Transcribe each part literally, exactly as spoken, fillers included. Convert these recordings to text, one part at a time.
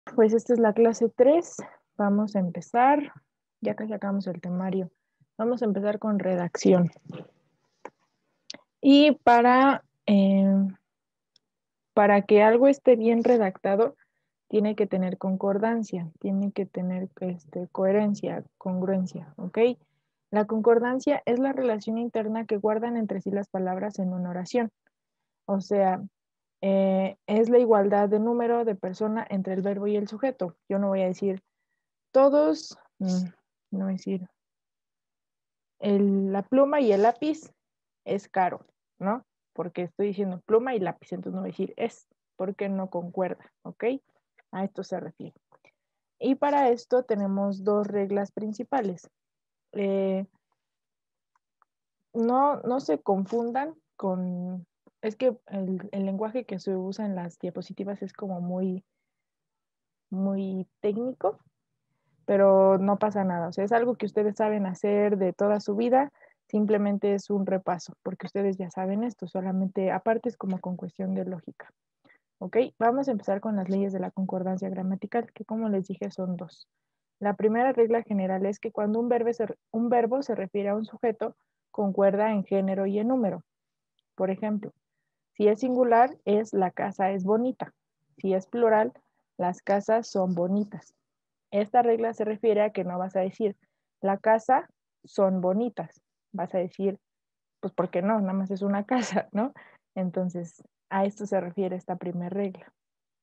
Pues esta es la clase tres. Vamos a empezar. Ya casi acabamos el temario. Vamos a empezar con redacción. Y para, eh, para que algo esté bien redactado, tiene que tener concordancia, tiene que tener este, coherencia, congruencia, ¿ok? La concordancia es la relación interna que guardan entre sí las palabras en una oración. O sea, eh, es la igualdad de número de persona entre el verbo y el sujeto. Yo no voy a decir todos, mm, no voy a decir, el- la pluma y el lápiz es caro, ¿no? Porque estoy diciendo pluma y lápiz, entonces no voy a decir es, porque no concuerda, ¿ok? A esto se refiere. Y para esto tenemos dos reglas principales. Eh, no, no se confundan con, es que el, el lenguaje que se usa en las diapositivas es como muy, muy técnico, pero no pasa nada. O sea, es algo que ustedes saben hacer de toda su vida, simplemente es un repaso, porque ustedes ya saben esto, solamente aparte es como con cuestión de lógica. ¿Ok? Vamos a empezar con las leyes de la concordancia gramatical, que como les dije son dos. La primera regla general es que cuando un verbo se, un verbo se refiere a un sujeto, concuerda en género y en número. Por ejemplo, si es singular, es la casa es bonita. Si es plural, las casas son bonitas. Esta regla se refiere a que no vas a decir, la casa son bonitas. Vas a decir, pues, ¿por qué no? Nada más es una casa, ¿no? Entonces, a esto se refiere esta primera regla.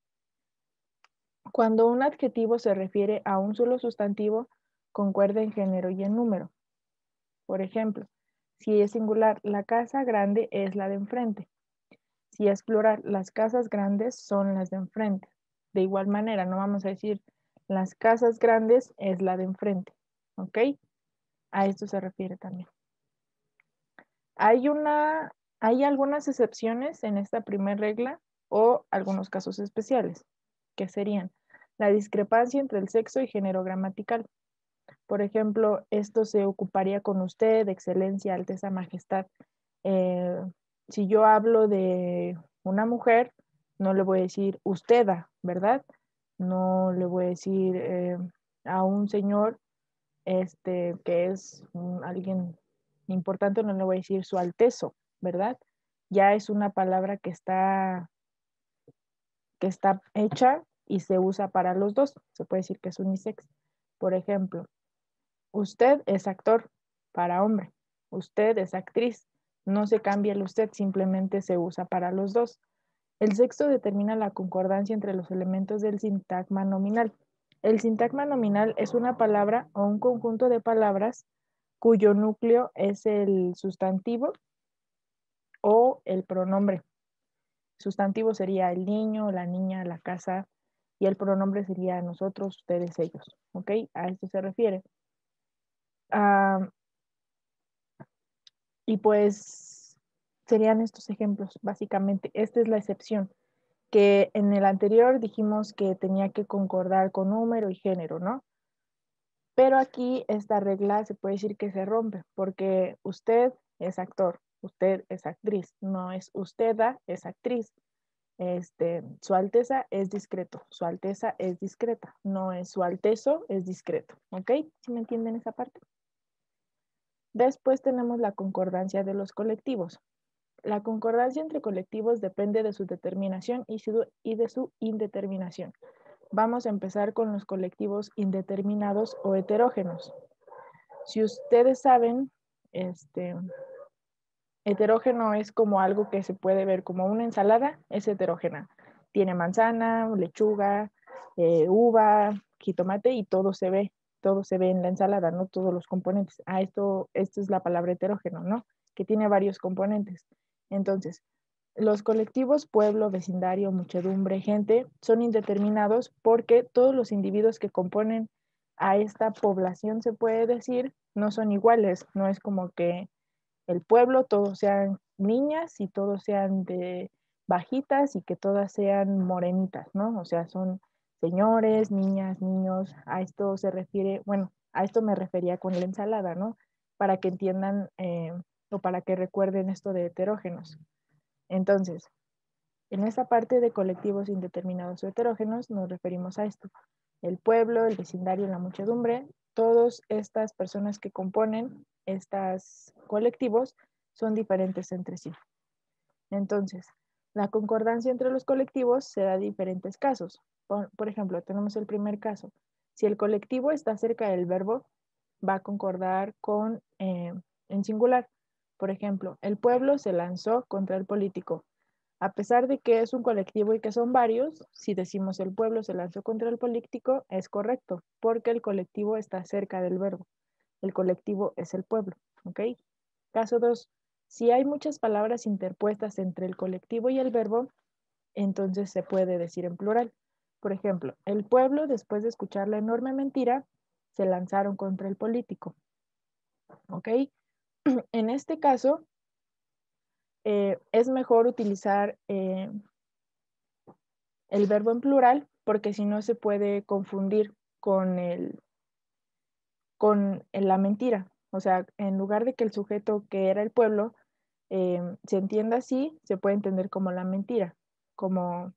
Cuando un adjetivo se refiere a un solo sustantivo, concuerda en género y en número. Por ejemplo, si es singular, la casa grande es la de enfrente. Si es plural, las casas grandes son las de enfrente. De igual manera, no vamos a decir las casas grandes es la de enfrente. ¿Ok? A esto se refiere también. Hay, una, hay algunas excepciones en esta primera regla o algunos casos especiales, que serían la discrepancia entre el sexo y género gramatical. Por ejemplo, esto se ocuparía con usted, excelencia, alteza, majestad. Eh, si yo hablo de una mujer, no le voy a decir usted, ¿verdad? No le voy a decir eh, a un señor este, que es un, alguien importante, no le voy a decir su altezo, ¿verdad? Ya es una palabra que está, que está hecha y se usa para los dos. Se puede decir que es unisex. Por ejemplo, usted es actor para hombre. Usted es actriz. No se cambia el usted, simplemente se usa para los dos. El sexto determina la concordancia entre los elementos del sintagma nominal. El sintagma nominal es una palabra o un conjunto de palabras cuyo núcleo es el sustantivo o el pronombre. Sustantivo sería el niño, la niña, la casa, y el pronombre sería nosotros, ustedes, ellos. ¿Ok? A esto se refiere. Ah, y pues serían estos ejemplos, básicamente. Esta es la excepción, que en el anterior dijimos que tenía que concordar con número y género, ¿no? Pero aquí esta regla se puede decir que se rompe, porque usted es actor, usted es actriz, no es usted es actriz. Este, su alteza es discreto, su alteza es discreta, no es su altezo, es discreto, ¿ok? ¿Sí me entienden esa parte? Después tenemos la concordancia de los colectivos. La concordancia entre colectivos depende de su determinación y, su, y de su indeterminación. Vamos a empezar con los colectivos indeterminados o heterógenos. Si ustedes saben, este, heterógeno es como algo que se puede ver como una ensalada, es heterógena. Tiene manzana, lechuga, eh, uva, jitomate y todo se ve, todo se ve en la ensalada, no todos los componentes. Ah, esto, esto es la palabra heterógeno, ¿no? Que tiene varios componentes. Entonces, los colectivos pueblo, vecindario, muchedumbre, gente son indeterminados porque todos los individuos que componen a esta población, se puede decir, no son iguales. No es como que el pueblo todos sean niñas y todos sean de bajitas y que todas sean morenitas, ¿no? O sea, son señores, niñas, niños. A esto se refiere, bueno, a esto me refería con la ensalada, ¿no? Para que entiendan eh, o para que recuerden esto de heterógenos. Entonces, En esta parte de colectivos indeterminados o heterógenos nos referimos a esto. El pueblo, el vecindario, la muchedumbre, todas estas personas que componen estos colectivos son diferentes entre sí. Entonces, la concordancia entre los colectivos se da en diferentes casos. Por, por ejemplo, tenemos el primer caso. Si el colectivo está cerca del verbo, va a concordar con eh, en singular. Por ejemplo, el pueblo se lanzó contra el político. A pesar de que es un colectivo y que son varios, si decimos el pueblo se lanzó contra el político, es correcto, porque el colectivo está cerca del verbo. El colectivo es el pueblo, ¿ok? Caso dos. Si hay muchas palabras interpuestas entre el colectivo y el verbo, entonces se puede decir en plural. Por ejemplo, el pueblo, después de escuchar la enorme mentira, se lanzaron contra el político, ¿ok? En este caso, eh, es mejor utilizar eh, el verbo en plural porque si no se puede confundir con, el, con la mentira. O sea, en lugar de que el sujeto que era el pueblo eh, se entienda así, se puede entender como la mentira, como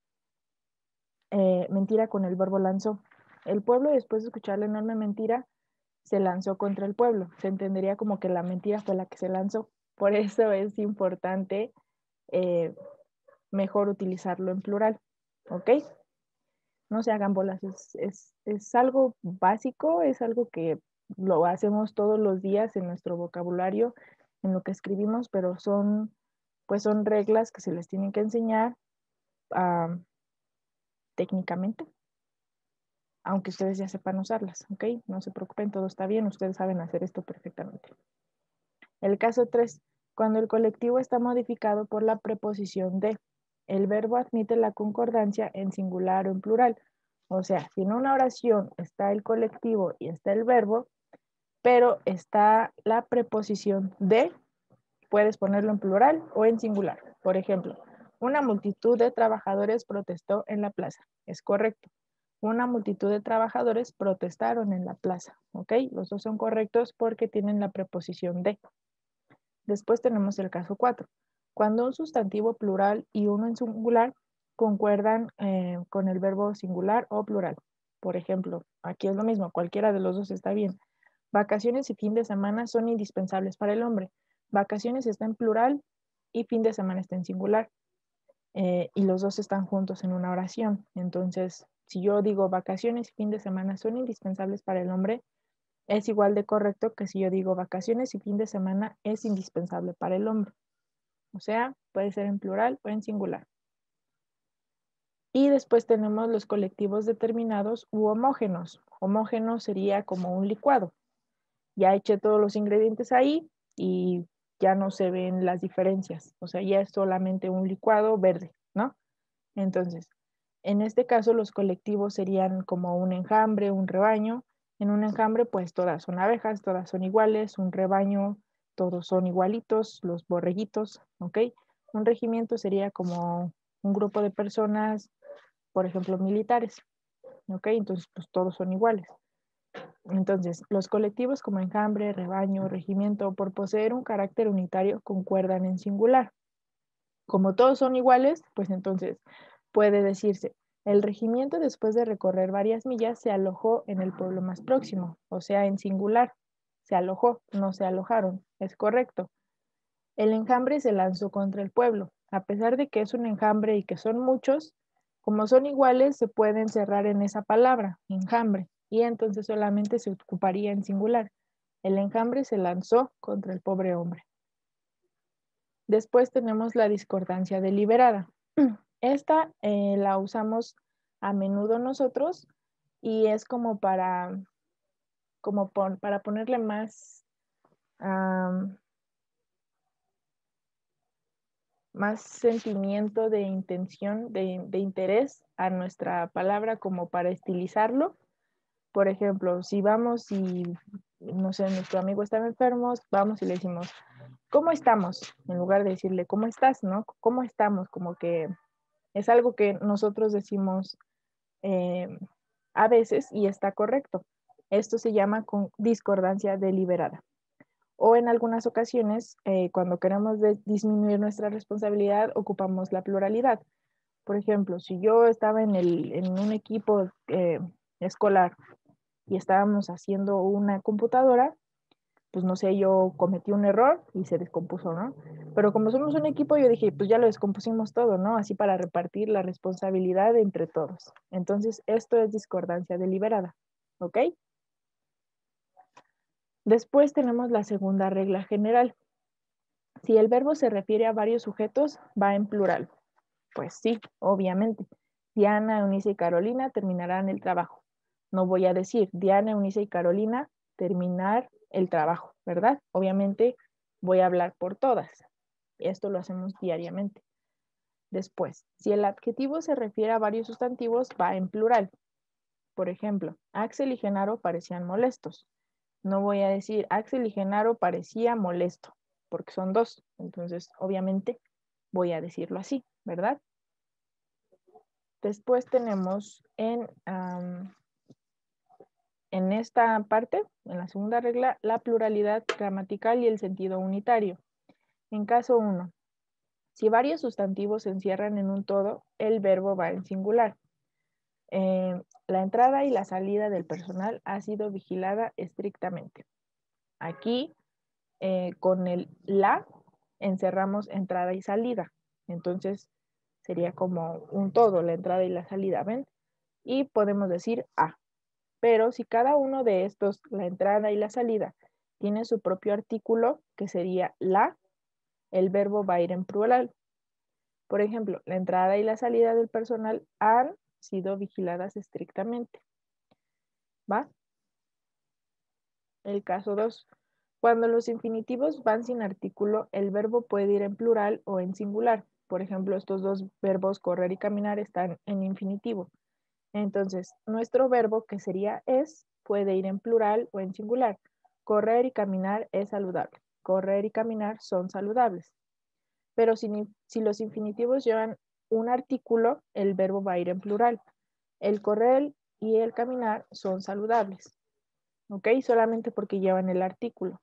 eh, mentira con el verbo lanzó. El pueblo, después de escuchar la enorme mentira, se lanzó contra el pueblo. Se entendería como que la mentira fue la que se lanzó. Por eso es importante eh, mejor utilizarlo en plural. ¿Ok? No se hagan bolas. Es, es, es algo básico, es algo que lo hacemos todos los días en nuestro vocabulario, en lo que escribimos, pero son, pues son reglas que se les tienen que enseñar uh, técnicamente, aunque ustedes ya sepan usarlas, ¿ok? No se preocupen, todo está bien, ustedes saben hacer esto perfectamente. El caso tres, cuando el colectivo está modificado por la preposición de, el verbo admite la concordancia en singular o en plural. O sea, si en una oración está el colectivo y está el verbo, pero está la preposición de, puedes ponerlo en plural o en singular. Por ejemplo, una multitud de trabajadores protestó en la plaza. Es correcto. Una multitud de trabajadores protestaron en la plaza. ¿Ok? Los dos son correctos porque tienen la preposición de. Después tenemos el caso cuatro. Cuando un sustantivo plural y uno en singular concuerdan eh, con el verbo singular o plural. Por ejemplo, aquí es lo mismo, cualquiera de los dos está bien. Vacaciones y fin de semana son indispensables para el hombre. Vacaciones está en plural y fin de semana está en singular. Eh, y los dos están juntos en una oración. Entonces, si yo digo vacaciones y fin de semana son indispensables para el hombre, es igual de correcto que si yo digo vacaciones y fin de semana es indispensable para el hombre. O sea, puede ser en plural o en singular. Y después tenemos los colectivos determinados u homógenos. Homógeno sería como un licuado. Ya eché todos los ingredientes ahí y ya no se ven las diferencias. O sea, ya es solamente un licuado verde, ¿no? Entonces, en este caso los colectivos serían como un enjambre, un rebaño. En un enjambre, pues todas son abejas, todas son iguales. Un rebaño, todos son igualitos, los borreguitos, ¿ok? Un regimiento sería como un grupo de personas, por ejemplo, militares, ¿ok? Entonces, pues todos son iguales. Entonces, los colectivos como enjambre, rebaño, regimiento, por poseer un carácter unitario, concuerdan en singular. Como todos son iguales, pues entonces puede decirse, el regimiento después de recorrer varias millas se alojó en el pueblo más próximo, o sea, en singular. Se alojó, no se alojaron, es correcto. El enjambre se lanzó contra el pueblo. A pesar de que es un enjambre y que son muchos, como son iguales, se pueden cerrar en esa palabra, enjambre, y entonces solamente se ocuparía en singular. El enjambre se lanzó contra el pobre hombre. Después tenemos la discordancia deliberada. Esta eh, la usamos a menudo nosotros y es como para, como pon, para ponerle más, um, más sentimiento de intención, de, de interés a nuestra palabra como para estilizarlo. Por ejemplo, si vamos y, no sé, nuestro amigo está enfermo, vamos y le decimos, ¿cómo estamos? En lugar de decirle, ¿cómo estás? ¿No? ¿Cómo estamos? Como que es algo que nosotros decimos eh, a veces y está correcto. Esto se llama con discordancia deliberada. O en algunas ocasiones, eh, cuando queremos de- disminuir nuestra responsabilidad, ocupamos la pluralidad. Por ejemplo, si yo estaba en, el, en un equipo eh, escolar y estábamos haciendo una computadora, pues no sé, yo cometí un error y se descompuso, ¿no? Pero como somos un equipo, yo dije, pues ya lo descompusimos todo, ¿no? Así para repartir la responsabilidad entre todos. Entonces, esto es discordancia deliberada, ¿ok? Después tenemos la segunda regla general. Si el verbo se refiere a varios sujetos, va en plural. Pues sí, obviamente. Diana, Eunice y Carolina terminarán el trabajo. No voy a decir Diana, Eunice y Carolina terminar el trabajo, ¿verdad? Obviamente voy a hablar por todas. Esto lo hacemos diariamente. Después, si el adjetivo se refiere a varios sustantivos, va en plural. Por ejemplo, Axel y Genaro parecían molestos. No voy a decir Axel y Genaro parecía molesto, porque son dos. Entonces, obviamente, voy a decirlo así, ¿verdad? Después tenemos en, um, en esta parte, en la segunda regla, la pluralidad gramatical y el sentido unitario. En caso uno, si varios sustantivos se encierran en un todo, el verbo va en singular. Eh, la entrada y la salida del personal ha sido vigilada estrictamente. Aquí, eh, con el la, encerramos entrada y salida. Entonces, sería como un todo, la entrada y la salida, ¿ven? Y podemos decir a. Pero si cada uno de estos, la entrada y la salida, tiene su propio artículo, que sería la, el verbo va a ir en plural. Por ejemplo, la entrada y la salida del personal han sido vigiladas estrictamente. ¿Va? El caso dos. Cuando los infinitivos van sin artículo, el verbo puede ir en plural o en singular. Por ejemplo, estos dos verbos, correr y caminar, están en infinitivo. Entonces, nuestro verbo, que sería es, puede ir en plural o en singular. Correr y caminar es saludable. Correr y caminar son saludables. Pero si, si los infinitivos llevan un artículo, el verbo va a ir en plural. El correr y el caminar son saludables. ¿Ok? Solamente porque llevan el artículo.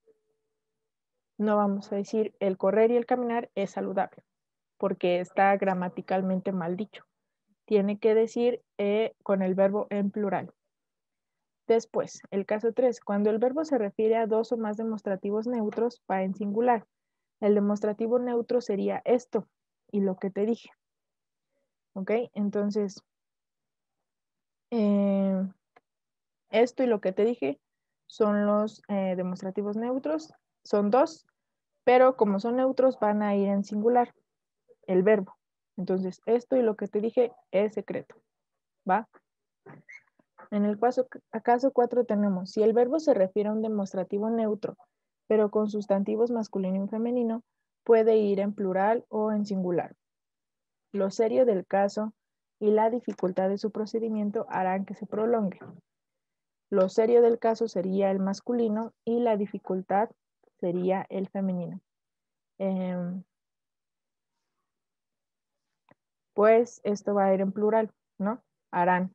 No vamos a decir el correr y el caminar es saludable, porque está gramaticalmente mal dicho. Tiene que decir eh, con el verbo en plural. Después, el caso tres, cuando el verbo se refiere a dos o más demostrativos neutros, va en singular. El demostrativo neutro sería esto y lo que te dije. ¿Ok? Entonces, eh, esto y lo que te dije son los eh, demostrativos neutros. Son dos, pero como son neutros van a ir en singular el verbo. Entonces, esto y lo que te dije es secreto. ¿Va? En el caso, caso cuatro tenemos, si el verbo se refiere a un demostrativo neutro, pero con sustantivos masculino y femenino, puede ir en plural o en singular. Lo serio del caso y la dificultad de su procedimiento harán que se prolongue. Lo serio del caso sería el masculino y la dificultad sería el femenino. Eh, pues esto va a ir en plural, ¿no? Harán.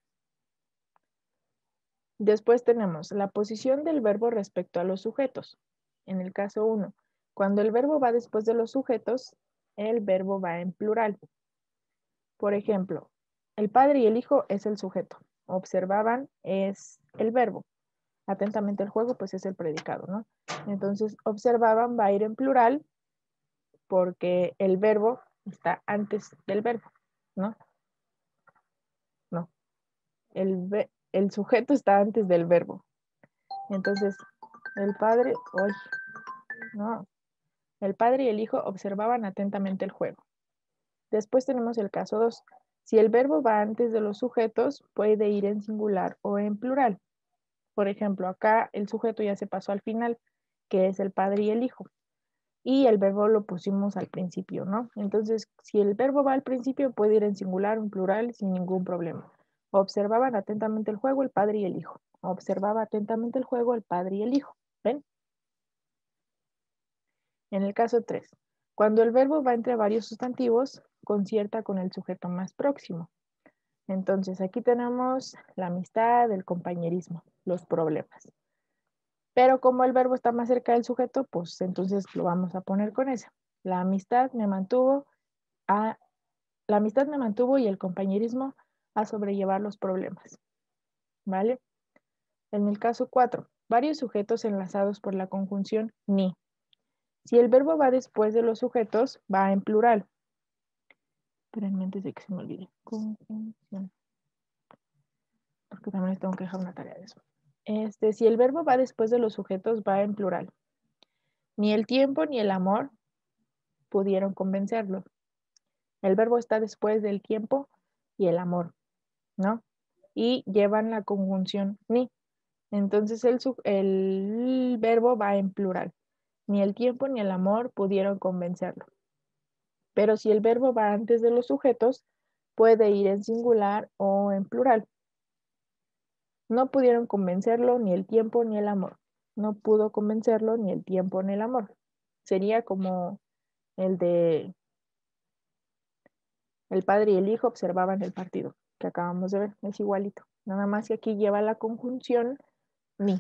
Después tenemos la posición del verbo respecto a los sujetos. En el caso uno, cuando el verbo va después de los sujetos, el verbo va en plural. Por ejemplo, el padre y el hijo es el sujeto. Observaban es el verbo. Atentamente el juego, pues es el predicado, ¿no? Entonces, observaban va a ir en plural porque el verbo está antes del verbo, ¿no? No. El, el sujeto está antes del verbo. Entonces, el padre, hoy, no, el padre y el hijo observaban atentamente el juego. Después tenemos el caso dos. Si el verbo va antes de los sujetos, puede ir en singular o en plural. Por ejemplo, acá el sujeto ya se pasó al final, que es el padre y el hijo. Y el verbo lo pusimos al principio, ¿no? Entonces, si el verbo va al principio, puede ir en singular o en plural sin ningún problema. Observaban atentamente el juego el padre y el hijo. Observaba atentamente el juego el padre y el hijo. ¿Ven? En el caso tres, cuando el verbo va entre varios sustantivos, concierta con el sujeto más próximo. Entonces, aquí tenemos la amistad, el compañerismo, los problemas. Pero como el verbo está más cerca del sujeto, pues entonces lo vamos a poner con ese. La amistad me mantuvo a, la amistad me mantuvo y el compañerismo a sobrellevar los problemas. ¿Vale? En el caso cuatro, varios sujetos enlazados por la conjunción ni. Si el verbo va después de los sujetos, va en plural. Espérenme antes de que se me olvide. Conjunción. Porque también les tengo que dejar una tarea de eso. Este, si el verbo va después de los sujetos, va en plural. Ni el tiempo ni el amor pudieron convencerlo. El verbo está después del tiempo y el amor, ¿no? Y llevan la conjunción ni. Entonces el, el verbo va en plural. Ni el tiempo ni el amor pudieron convencerlo. Pero si el verbo va antes de los sujetos, puede ir en singular o en plural. No pudieron convencerlo ni el tiempo ni el amor. No pudo convencerlo ni el tiempo ni el amor. Sería como el de el padre y el hijo observaban el partido que acabamos de ver. Es igualito. Nada más que aquí lleva la conjunción ni.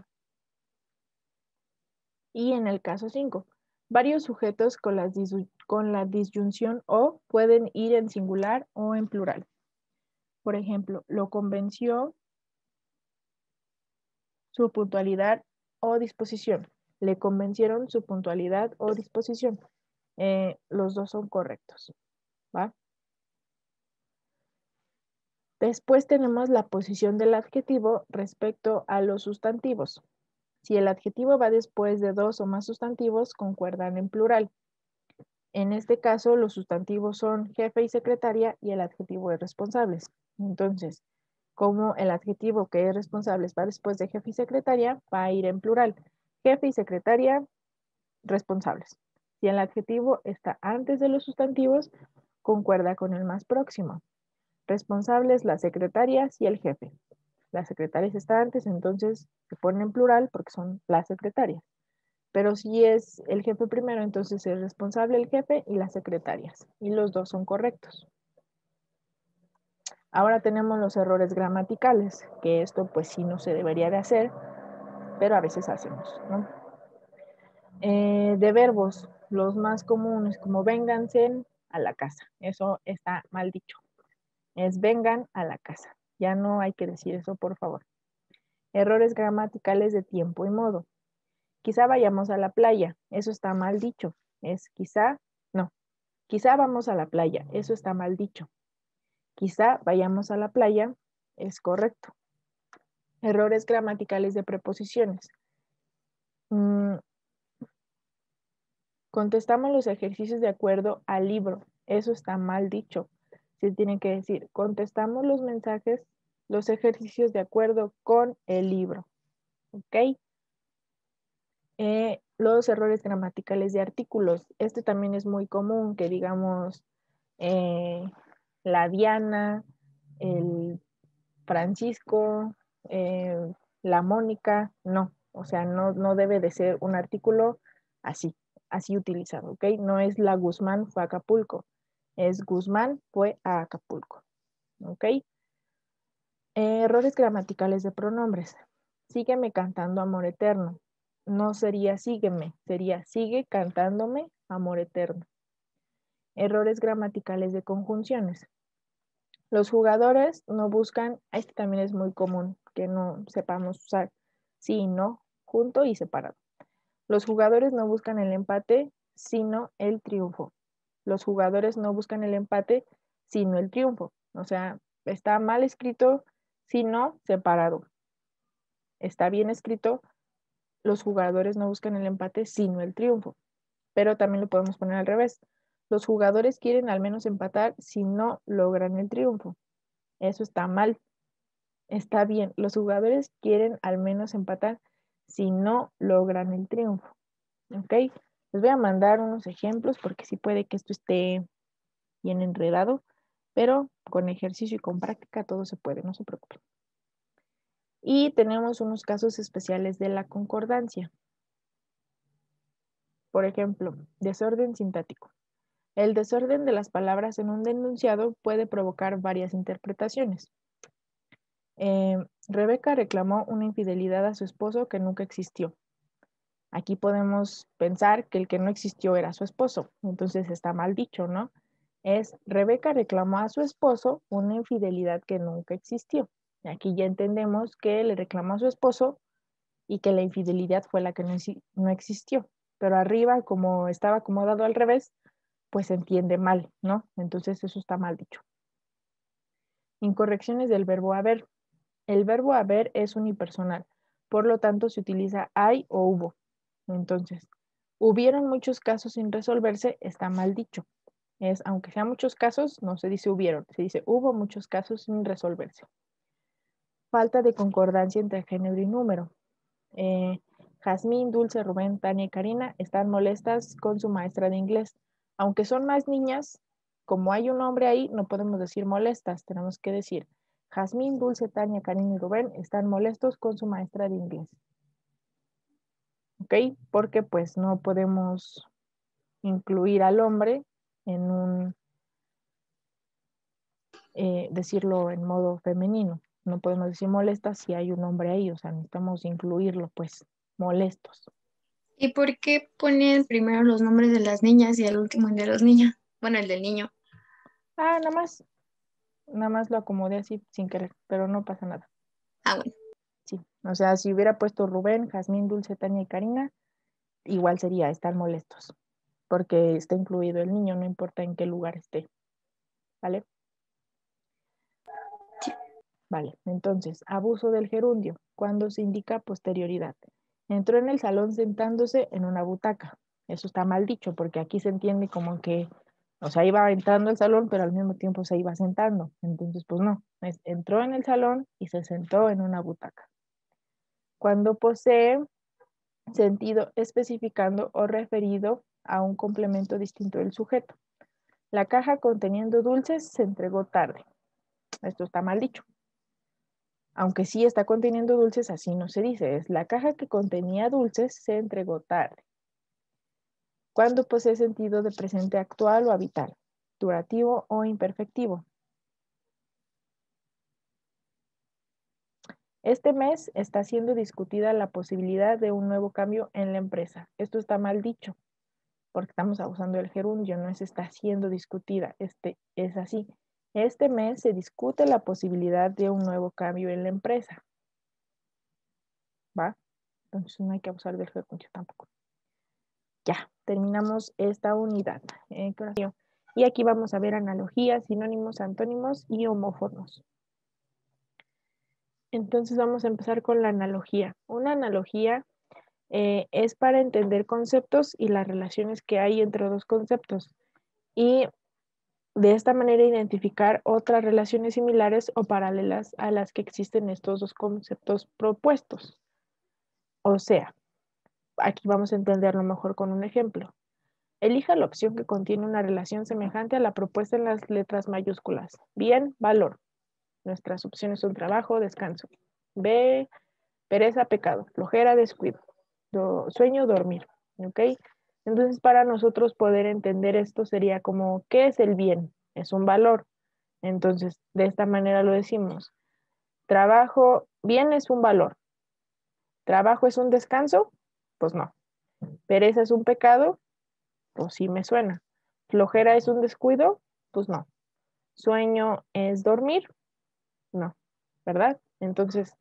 Y en el caso cinco, varios sujetos con, las con la disyunción o pueden ir en singular o en plural. Por ejemplo, lo convenció su puntualidad o disposición. Le convencieron su puntualidad o disposición. Eh, los dos son correctos, ¿va? Después tenemos la posición del adjetivo respecto a los sustantivos. Si el adjetivo va después de dos o más sustantivos, concuerdan en plural. En este caso, los sustantivos son jefe y secretaria y el adjetivo es responsables. Entonces, como el adjetivo que es responsable va después de jefe y secretaria, va a ir en plural. Jefe y secretaria, responsables. Si el adjetivo está antes de los sustantivos, concuerda con el más próximo. Responsables, las secretarias y el jefe. Las secretarias están antes, entonces se pone en plural porque son las secretarias. Pero si es el jefe primero, entonces es responsable el jefe y las secretarias. Y los dos son correctos. Ahora tenemos los errores gramaticales, que esto pues sí no se debería de hacer, pero a veces hacemos, ¿no? Eh, de verbos, los más comunes, como vénganse a la casa. Eso está mal dicho. Es vengan a la casa. Ya no hay que decir eso, por favor. Errores gramaticales de tiempo y modo. Quizá vayamos a la playa. Eso está mal dicho. Es quizá, no. Quizá vamos a la playa. Eso está mal dicho. Quizá vayamos a la playa. Es correcto. Errores gramaticales de preposiciones. Mm, contestamos los ejercicios de acuerdo al libro. Eso está mal dicho. Se tiene que decir, contestamos los mensajes, los ejercicios de acuerdo con el libro. ¿Ok? Eh, los errores gramaticales de artículos. Este también es muy común, que digamos eh, la Diana, el Francisco, eh, la Mónica. No, o sea, no, no debe de ser un artículo así, así utilizado, ¿ok? No es la Guzmán fue a Acapulco, es Guzmán fue a Acapulco, ¿ok? Eh, errores gramaticales de pronombres. Sígueme cantando amor eterno. No sería sígueme, sería sigue cantándome amor eterno. Errores gramaticales de conjunciones. Los jugadores no buscan, este también es muy común que no sepamos usar sí y no, junto y separado. Los jugadores no buscan el empate, sino el triunfo. Los jugadores no buscan el empate, sino el triunfo. O sea, está mal escrito, sino separado. Está bien escrito, los jugadores no buscan el empate, sino el triunfo. Pero también lo podemos poner al revés. Los jugadores quieren al menos empatar si no logran el triunfo. Eso está mal. Está bien. Los jugadores quieren al menos empatar si no logran el triunfo. ¿Ok? Les voy a mandar unos ejemplos porque sí puede que esto esté bien enredado, pero con ejercicio y con práctica todo se puede, no se preocupen. Y tenemos unos casos especiales de la concordancia. Por ejemplo, desorden sintáctico. El desorden de las palabras en un enunciado puede provocar varias interpretaciones. Eh, Rebeca reclamó una infidelidad a su esposo que nunca existió. Aquí podemos pensar que el que no existió era su esposo, entonces está mal dicho, ¿no? Es Rebeca reclamó a su esposo una infidelidad que nunca existió. Y aquí ya entendemos que le reclamó a su esposo y que la infidelidad fue la que no, no existió. Pero arriba, como estaba acomodado al revés, pues se entiende mal, ¿no? Entonces eso está mal dicho. Incorrecciones del verbo haber. El verbo haber es unipersonal, por lo tanto se utiliza hay o hubo. Entonces, hubieron muchos casos sin resolverse, está mal dicho. Es, aunque sean muchos casos, no se dice hubieron, se dice hubo muchos casos sin resolverse. Falta de concordancia entre género y número. Eh, Jazmín, Dulce, Rubén, Tania y Karina están molestas con su maestra de inglés. Aunque son más niñas, como hay un hombre ahí, no podemos decir molestas, tenemos que decir Jazmín, Dulce, Tania, Karina y Rubén están molestos con su maestra de inglés. ¿Ok? Porque pues no podemos incluir al hombre en un, eh, decirlo en modo femenino. No podemos decir molestas si hay un hombre ahí, o sea, necesitamos incluirlo, pues, molestos. ¿Y por qué ponen primero los nombres de las niñas y el último el de los niños? Bueno, el del niño. Ah, nada más, nada más lo acomodé así sin querer, pero no pasa nada. Ah, bueno. Sí, o sea, si hubiera puesto Rubén, Jazmín, Dulce, Tania y Karina, igual sería estar molestos, porque está incluido el niño, no importa en qué lugar esté, ¿vale? Vale, entonces, abuso del gerundio, cuando se indica posterioridad. Entró en el salón sentándose en una butaca. Eso está mal dicho, porque aquí se entiende como que, o sea, iba entrando al salón, pero al mismo tiempo se iba sentando. Entonces, pues no, es, entró en el salón y se sentó en una butaca. Cuando posee sentido especificando o referido a un complemento distinto del sujeto. La caja conteniendo dulces se entregó tarde. Esto está mal dicho. Aunque sí está conteniendo dulces, así no se dice. Es la caja que contenía dulces se entregó tarde. Cuando posee sentido de presente actual o habitual, durativo o imperfectivo. Este mes está siendo discutida la posibilidad de un nuevo cambio en la empresa. Esto está mal dicho, porque estamos abusando del gerundio, no es está siendo discutida, este es así. Este mes se discute la posibilidad de un nuevo cambio en la empresa. ¿Va? Entonces no hay que abusar del gerundio tampoco. Ya, terminamos esta unidad. Eh, y aquí vamos a ver analogías, sinónimos, antónimos y homófonos. Entonces vamos a empezar con la analogía. Una analogía eh, es para entender conceptos y las relaciones que hay entre dos conceptos. Y de esta manera identificar otras relaciones similares o paralelas a las que existen estos dos conceptos propuestos. O sea, aquí vamos a entenderlo mejor con un ejemplo. Elija la opción que contiene una relación semejante a la propuesta en las letras mayúsculas. Bien, valor. Nuestras opciones son trabajo, descanso. B, pereza, pecado. Flojera, descuido. Do, sueño, dormir. ¿Ok? Entonces, para nosotros poder entender esto sería como, ¿qué es el bien? Es un valor. Entonces, de esta manera lo decimos. Trabajo, bien es un valor. ¿Trabajo es un descanso? Pues no. ¿Pereza es un pecado? Pues sí me suena. ¿Flojera es un descuido? Pues no. ¿Sueño es dormir? No, ¿verdad? Entonces,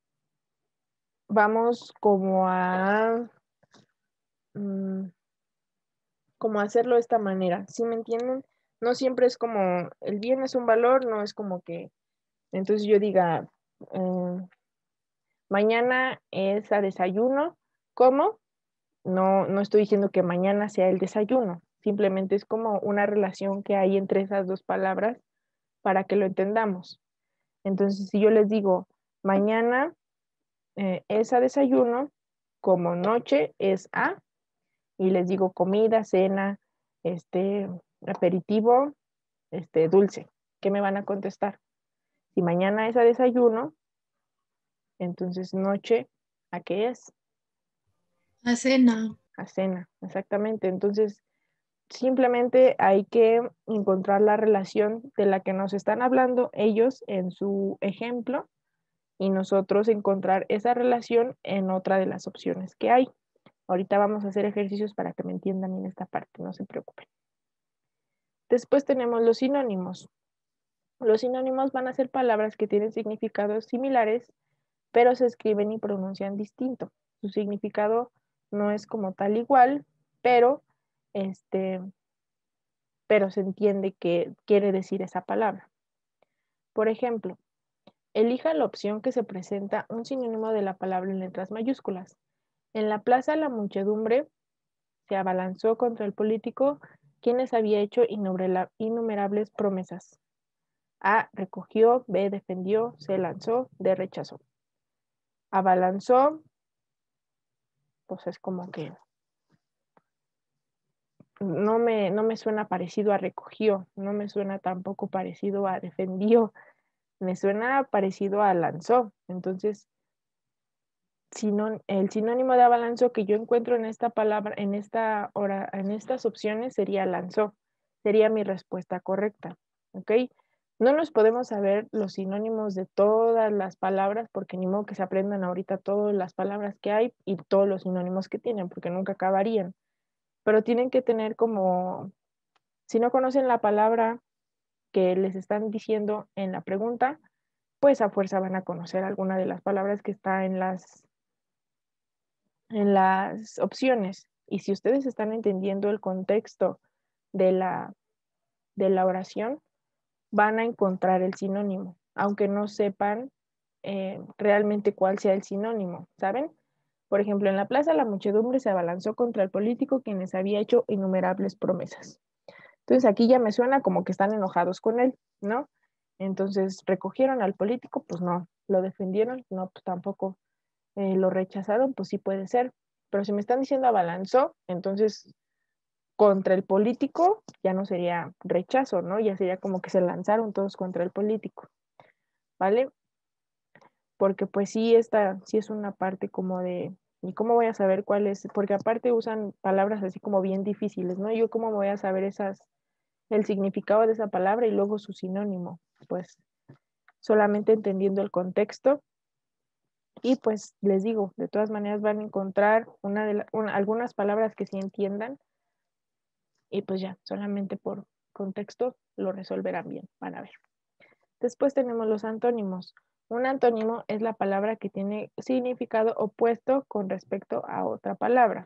vamos como a, mm, como a hacerlo de esta manera. ¿Sí me entienden? No siempre es como, el bien es un valor, no es como que, entonces yo diga, eh, mañana es a desayuno. ¿Cómo? No, no estoy diciendo que mañana sea el desayuno. Simplemente es como una relación que hay entre esas dos palabras para que lo entendamos. Entonces, si yo les digo, mañana eh, es a desayuno, como noche es a, y les digo comida, cena, este, aperitivo, este, dulce, ¿qué me van a contestar? Si mañana es a desayuno, entonces noche, ¿a qué es? La cena. A cena, exactamente. Entonces, simplemente hay que encontrar la relación de la que nos están hablando ellos en su ejemplo y nosotros encontrar esa relación en otra de las opciones que hay. Ahorita vamos a hacer ejercicios para que me entiendan en esta parte, no se preocupen. Después tenemos los sinónimos. Los sinónimos van a ser palabras que tienen significados similares, pero se escriben y pronuncian distinto. Su significado no es como tal igual, pero, este, pero se entiende que quiere decir esa palabra. Por ejemplo, elija la opción que se presenta un sinónimo de la palabra en letras mayúsculas. En la plaza la muchedumbre se abalanzó contra el político, quienes había hecho innumerables promesas. A, recogió, B, defendió, C, lanzó, D, rechazó. Abalanzó, pues es como que no me, no me suena parecido a recogió, no me suena tampoco parecido a defendió, me suena parecido a lanzó. Entonces, el sinónimo de abalanzó que yo encuentro en esta palabra, en esta hora, en estas opciones sería lanzó, sería mi respuesta correcta, ¿ok? No nos podemos saber los sinónimos de todas las palabras porque ni modo que se aprendan ahorita todas las palabras que hay y todos los sinónimos que tienen porque nunca acabarían, pero tienen que tener como, si no conocen la palabra que les están diciendo en la pregunta, pues a fuerza van a conocer alguna de las palabras que está en las en las opciones. Y si ustedes están entendiendo el contexto de la, de la oración, van a encontrar el sinónimo, aunque no sepan eh, realmente cuál sea el sinónimo, ¿saben? Por ejemplo, en la plaza la muchedumbre se abalanzó contra el político quienes había hecho innumerables promesas. Entonces aquí ya me suena como que están enojados con él, ¿no? Entonces, ¿recogieron al político? Pues no. ¿Lo defendieron? No, pues tampoco. Eh, ¿Lo rechazaron? Pues sí puede ser. Pero si me están diciendo abalanzó, entonces contra el político ya no sería rechazo, ¿no? Ya sería como que se lanzaron todos contra el político, ¿vale? Porque pues sí, esta sí es una parte como de, ¿y cómo voy a saber cuál es? Porque aparte usan palabras así como bien difíciles, ¿no? Yo cómo voy a saber esas, el significado de esa palabra y luego su sinónimo, pues solamente entendiendo el contexto. Y pues les digo, de todas maneras van a encontrar una de la, una, algunas palabras que sí entiendan y pues ya, solamente por contexto lo resolverán bien, van a ver. Después tenemos los antónimos. Un antónimo es la palabra que tiene significado opuesto con respecto a otra palabra.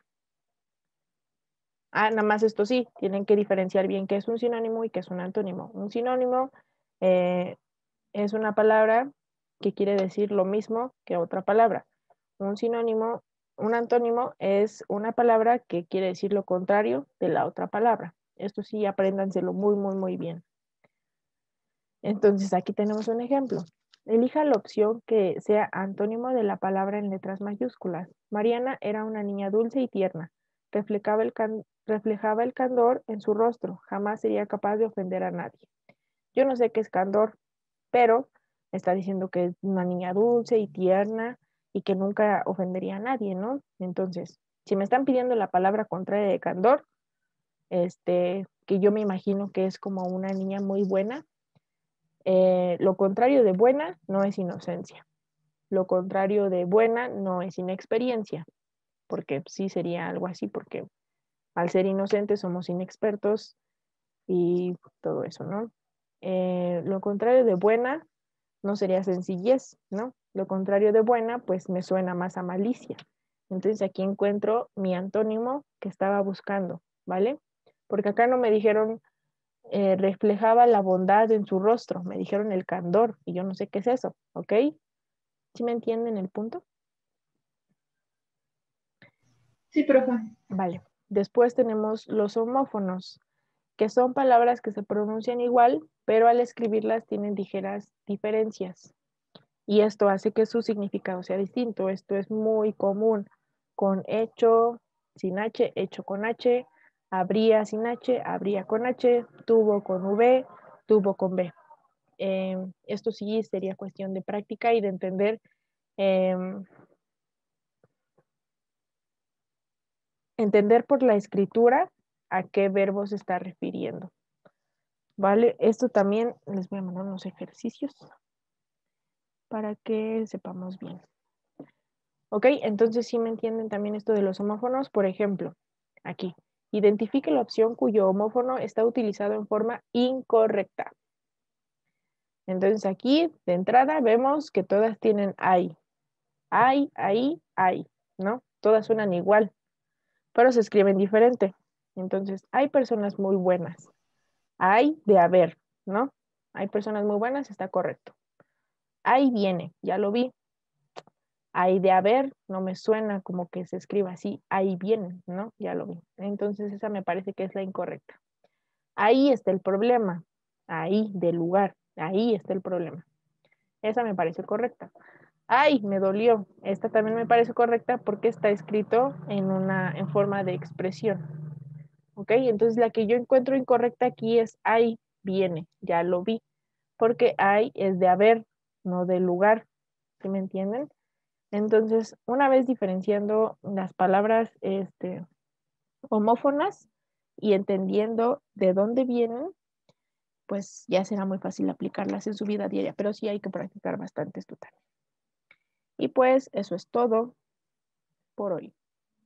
Ah, nada más esto sí, tienen que diferenciar bien qué es un sinónimo y qué es un antónimo. Un sinónimo eh, es una palabra que quiere decir lo mismo que otra palabra. Un sinónimo, un antónimo es una palabra que quiere decir lo contrario de la otra palabra. Esto sí, apréndanselo muy, muy, muy bien. Entonces, aquí tenemos un ejemplo. Elija la opción que sea antónimo de la palabra en letras mayúsculas. Mariana era una niña dulce y tierna. Reflejaba el, can reflejaba el candor en su rostro. Jamás sería capaz de ofender a nadie. Yo no sé qué es candor, pero está diciendo que es una niña dulce y tierna y que nunca ofendería a nadie, ¿no? Entonces, si me están pidiendo la palabra contraria de candor, este, que yo me imagino que es como una niña muy buena, eh, lo contrario de buena no es inocencia. Lo contrario de buena no es inexperiencia, porque sí sería algo así, porque al ser inocentes somos inexpertos y todo eso, ¿no? Eh, lo contrario de buena no sería sencillez, ¿no? Lo contrario de buena, pues me suena más a malicia. Entonces aquí encuentro mi antónimo que estaba buscando, ¿vale? Porque acá no me dijeron eh, reflejaba la bondad en su rostro, me dijeron el candor y yo no sé qué es eso, ¿ok? ¿Sí me entienden el punto? Sí, profe. Vale. Después tenemos los homófonos, que son palabras que se pronuncian igual, pero al escribirlas tienen ligeras diferencias. Y esto hace que su significado sea distinto. Esto es muy común con hecho sin H, hecho con H, habría sin H, habría con H, tuvo con V, tuvo con B. Eh, esto sí sería cuestión de práctica y de entender eh, entender por la escritura a qué verbo se está refiriendo. ¿Vale? Esto también les voy a mandar unos ejercicios para que sepamos bien. ¿Ok? Entonces, ¿sí me entienden también esto de los homófonos? Por ejemplo, aquí, identifique la opción cuyo homófono está utilizado en forma incorrecta. Entonces, aquí, de entrada, vemos que todas tienen ay. Ay, ahí, ay, ¿no? Todas suenan igual, pero se escriben diferente. Entonces, hay personas muy buenas. Hay de haber, ¿no? Hay personas muy buenas, está correcto. Ahí viene, ya lo vi. Hay de haber, no me suena como que se escriba así. Ahí viene, ¿no? Ya lo vi. Entonces, esa me parece que es la incorrecta. Ahí está el problema. Ahí, del lugar. Ahí está el problema. Esa me parece correcta. Ay, me dolió. Esta también me parece correcta porque está escrito en una en forma de expresión. ¿Ok? Entonces la que yo encuentro incorrecta aquí es ay, viene. Ya lo vi. Porque ay es de haber, no de lugar. ¿Sí me entienden? Entonces, una vez diferenciando las palabras este, homófonas y entendiendo de dónde vienen, pues ya será muy fácil aplicarlas en su vida diaria, pero sí hay que practicar bastante esto también. Y pues eso es todo por hoy.